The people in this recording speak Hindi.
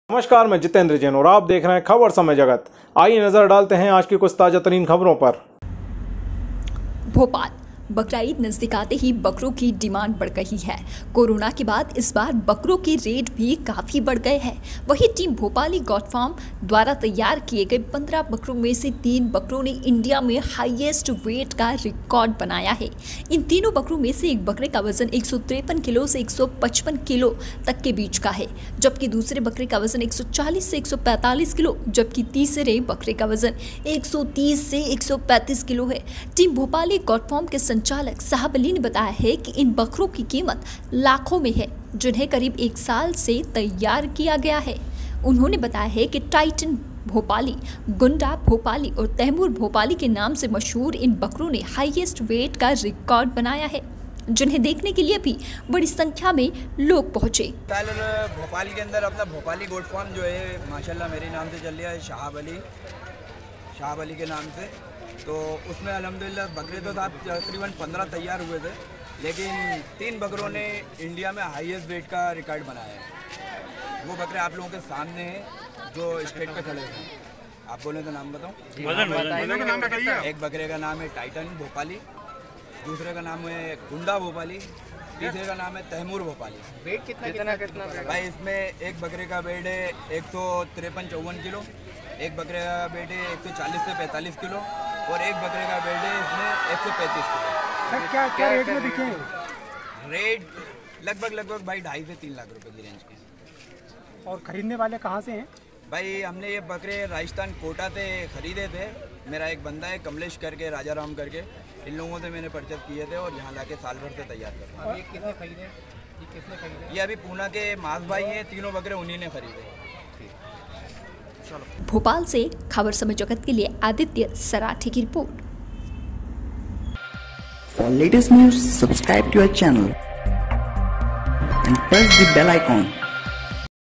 नमस्कार, मैं जितेंद्र जैन और आप देख रहे हैं खबर समय जगत। आइए नजर डालते हैं आज की कुछ ताजा तरीन खबरों पर। भोपाल बकरा ईद नजदीक आते ही बकरों की डिमांड बढ़ गई है। कोरोना के बाद इस बार बकरों के रेट भी काफी बढ़ गए हैं। वहीं टीम भोपाली गॉट फार्म द्वारा तैयार किए गए 15 बकरों में से 3 बकरों ने इंडिया में हाईएस्ट वेट का रिकॉर्ड बनाया है। इन तीनों बकरों में से एक बकरे का वजन 153 किलो से 155 किलो तक के बीच का है, जबकि दूसरे बकरे का वजन 140 से 145 किलो, जबकि तीसरे बकरे का वजन 130 से 135 किलो है। टीम भोपाली गॉट फार्म के संचालक साहब अली ने बताया है कि इन बकरों की कीमत लाखों में है, जिन्हें करीब 1 साल से तैयार किया गया है। उन्होंने बताया है कि टाइटन भोपाली, गुंडा भोपाली और तैमूर भोपाली के नाम से मशहूर इन बकरों ने हाईएस्ट वेट का रिकॉर्ड बनाया है, जिन्हें देखने के लिए भी बड़ी संख्या में लोग पहुंचे। भोपाल के अंदर अपना भोपाली गोट फार्म जो है माशाल्लाह मेरे नाम से चल रहा है, शाहब अली के नाम से। तो उसमें अल्हम्दुलिल्लाह बकरे तो साहब तकरीबन 15 तैयार हुए थे, लेकिन 3 बकरों ने इंडिया में हाईएस्ट वेट का रिकॉर्ड बनाया है। वो बकरे आप लोगों के सामने हैं जो स्टेज पे खड़े हैं। आप बोले तो नाम बताओ। एक बकरे का नाम है टाइटन भोपाली, दूसरे का नाम है गुंडा भोपाली, तीसरे का नाम है तैमूर भोपाली। वेट कितना भाई इसमें एक बकरे का वेट है 153-54 किलो, एक बकरे का वेट है 140 से 45 किलो और एक बकरे का वेट है इसमें 135 किलो। सर क्या रेट में बिके? रेट लगभग भाई 2.5 से 3 लाख रुपए की रेंज के। और खरीदने वाले कहाँ से हैं? भाई हमने ये बकरे राजस्थान कोटा से खरीदे थे। मेरा एक बंदा है कमलेश करके, राजा राम करके, इन लोगों से मैंने परचेज किए थे और यहाँ लाके साल भर से तैयार कर रहा हूँ। ये किसने खरीदे? ये अभी पूना के मास भाई हैं, तीनों बकरे उन्हीं ने खरीदे। भोपाल से खबर समय जगत के लिए आदित्य सराठी की report. For latest news, subscribe to our channel and press the bell icon.